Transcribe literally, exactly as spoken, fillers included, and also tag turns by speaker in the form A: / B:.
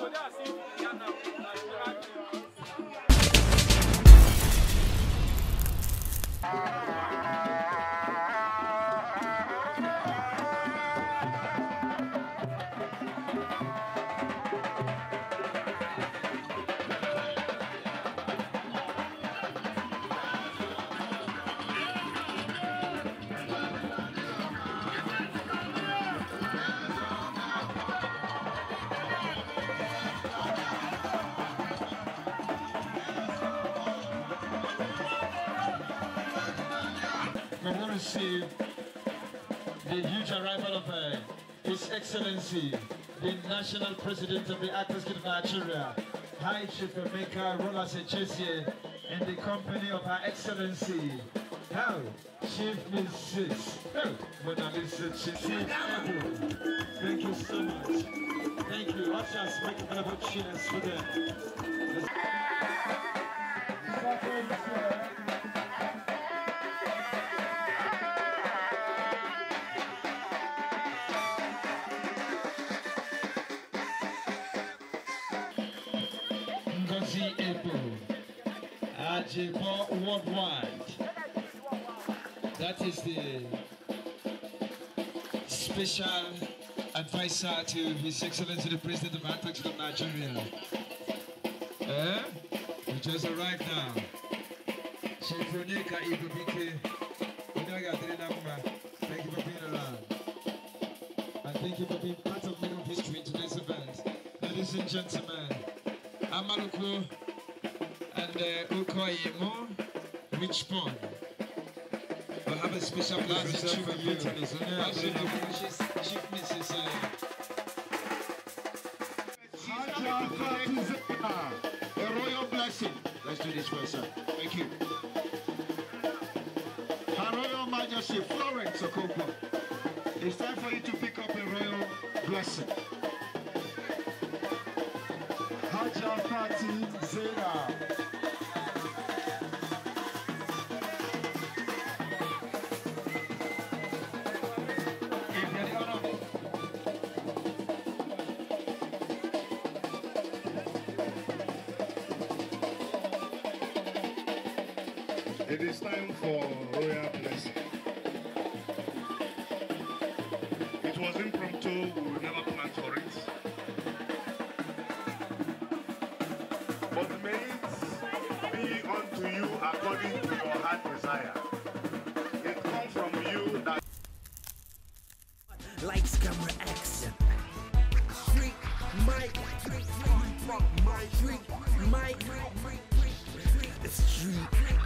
A: We want to see the huge arrival of uh, His Excellency, the National President of the Actors Guild of Nigeria, High Chief Emeka Rolas Echesie, in the company of Her Excellency, how Chief Missus Oh, Mona Lisa Chisi. Thank you so much. Thank you. Ushers, make a couple of cheers for them. Ajebo Worldwide. That is the special advisor to His Excellency the President of Actors of Nigeria. Eh? We just arrived now. Chifonika Igobike. Thank you for being around. And thank you for being part of Middle History in today's event. Ladies and gentlemen, Amaluku and uh, Ukoyemo, Rich Pond. We'll have a special blast for you. Chief Missus A royal blessing. Let's do this first, sir. Thank you. Her Royal Majesty Florence Okonkwo. It's time for you to pick up a royal blessing. Haja Fati Zena.
B: It is time for royal blessing. It was impromptu, we will never plan for it. But may it be unto you according to your heart desire. It comes from you that
C: lights, camera, action. Freak, Mike, freak, rock, Mike, freak, Mike, the street.